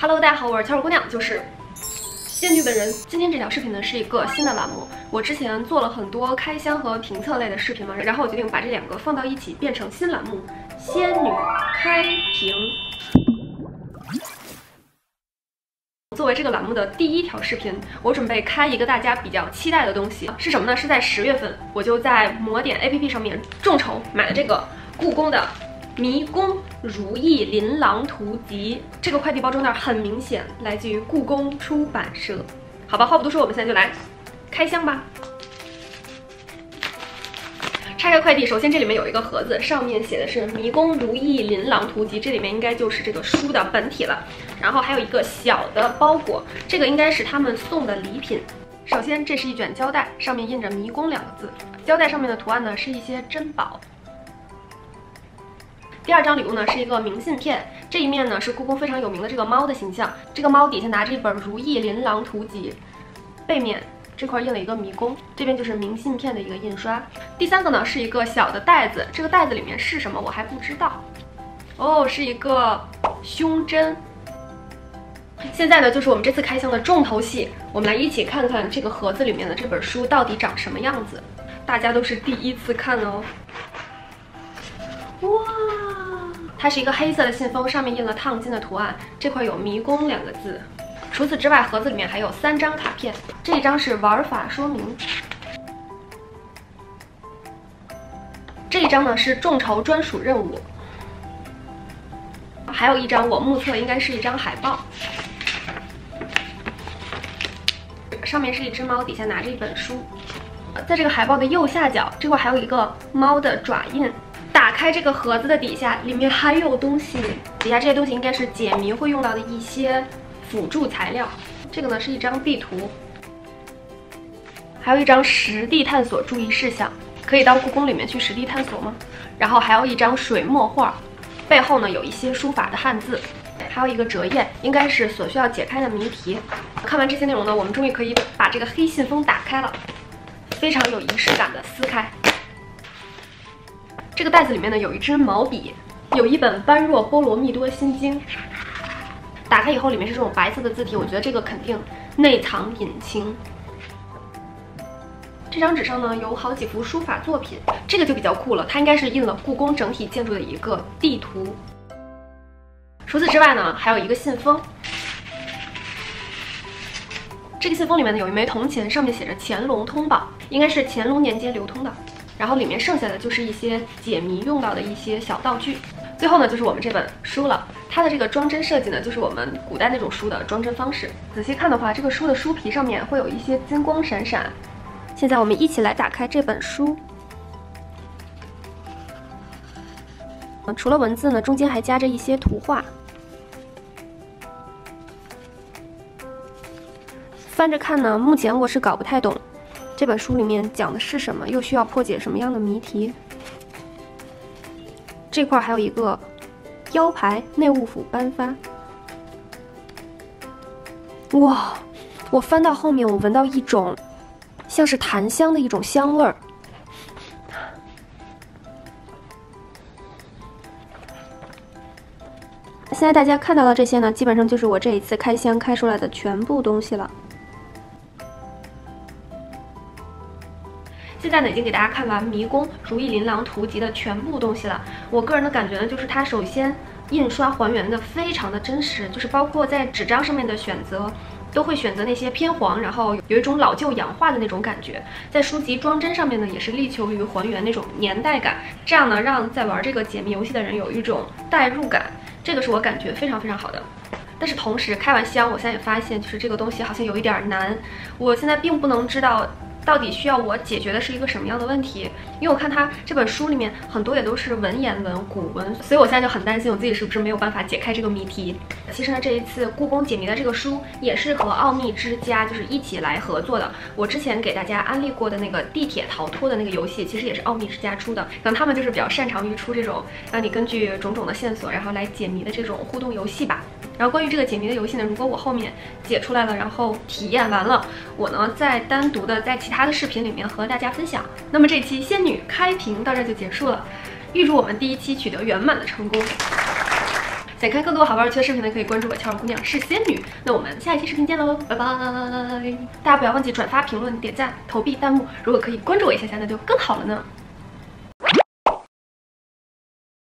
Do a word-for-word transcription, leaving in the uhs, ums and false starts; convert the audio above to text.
Hello， 大家好，我是乔儿姑娘，就是仙女本人。今天这条视频呢是一个新的栏目，我之前做了很多开箱和评测类的视频嘛，然后我决定把这两个放到一起，变成新栏目——仙女开屏。作为这个栏目的第一条视频，我准备开一个大家比较期待的东西，是什么呢？是在十月份，我就在魔点 A P P 上面众筹买了这个故宫的《迷宫如意琳琅图集》。这个快递包装袋很明显来自于故宫出版社。好吧，话不多说，我们现在就来开箱吧。拆开快递，首先这里面有一个盒子，上面写的是《迷宫如意琳琅图集》，这里面应该就是这个书的本体了。然后还有一个小的包裹，这个应该是他们送的礼品。首先，这是一卷胶带，上面印着“迷宫”两个字。胶带上面的图案呢是一些珍宝。第二张礼物呢是一个明信片，这一面呢是故宫非常有名的这个猫的形象，这个猫底下拿着一本《如意琳琅图集》，背面这块印了一个迷宫，这边就是明信片的一个印刷。第三个呢是一个小的袋子，这个袋子里面是什么我还不知道。哦，是一个胸针。现在呢就是我们这次开箱的重头戏，我们来一起看看这个盒子里面的这本书到底长什么样子。大家都是第一次看哦。哇，它是一个黑色的信封，上面印了烫金的图案，这块有迷宫两个字。除此之外，盒子里面还有三张卡片，这一张是玩法说明，这一张呢是众筹专属任务，还有一张我目测应该是一张海报，上面是一只猫，底下拿着一本书。在这个海报的右下角，这块还有一个猫的爪印。打开这个盒子的底下，里面还有东西，底下这些东西应该是解谜会用到的一些辅助材料。这个呢是一张地图，还有一张实地探索注意事项，可以到故宫里面去实地探索吗？然后还有一张水墨画，背后呢有一些书法的汉字，还有一个折页，应该是所需要解开的谜题。看完这些内容呢，我们终于可以把这个黑信封打开了，非常有仪式感的撕开。这个袋子里面呢有一支毛笔，有一本《般若波罗蜜多心经》。打开以后，里面是这种白色的字体，我觉得这个肯定内藏隐情。这张纸上呢有好几幅书法作品，这个就比较酷了，它应该是印了故宫整体建筑的一个地图。除此之外呢，还有一个信封。这个信封里面呢有一枚铜钱，上面写着乾隆通宝，应该是乾隆年间流通的。然后里面剩下的就是一些解谜用到的一些小道具。最后呢就是我们这本书了，它的这个装帧设计呢就是我们古代那种书的装帧方式。仔细看的话，这个书的书皮上面会有一些金光闪闪。现在我们一起来打开这本书。除了文字呢，中间还夹着一些图画。翻着看呢，目前我是搞不太懂这本书里面讲的是什么，又需要破解什么样的谜题。这块还有一个腰牌，内务府颁发。哇，我翻到后面，我闻到一种像是檀香的一种香味儿。现在大家看到的这些呢，基本上就是我这一次开箱开出来的全部东西了。现在呢，已经给大家看完《迷宫如意琳琅图集》的全部东西了。我个人的感觉呢，就是它首先印刷还原的非常的真实，就是包括在纸张上面的选择，都会选择那些偏黄，然后有一种老旧氧化的那种感觉。在书籍装帧上面呢，也是力求于还原那种年代感，这样呢，让在玩这个解谜游戏的人有一种代入感，这个是我感觉非常非常好的。但是同时开完箱，我现在也发现，就是这个东西好像有一点难，我现在并不能知道到底需要我解决的是一个什么样的问题？因为我看它这本书里面很多也都是文言文、古文，所以我现在就很担心我自己是不是没有办法解开这个谜题。其实呢，这一次故宫解谜的这个书也是和奥秘之家就是一起来合作的。我之前给大家安利过的那个地铁逃脱的那个游戏，其实也是奥秘之家出的。可能他们就是比较擅长于出这种让你根据种种的线索，然后来解谜的这种互动游戏吧。然后关于这个解谜的游戏呢，如果我后面解出来了，然后体验完了，我呢再单独的在其他的视频里面和大家分享。那么这期仙女开屏到这就结束了，预祝我们第一期取得圆满的成功。 想看更多好玩有趣的视频呢，可以关注我乔儿姑娘是仙女。那我们下一期视频见喽，拜拜！大家不要忘记转发、评论、点赞、投币、弹幕，如果可以关注我一下下，那就更好了呢。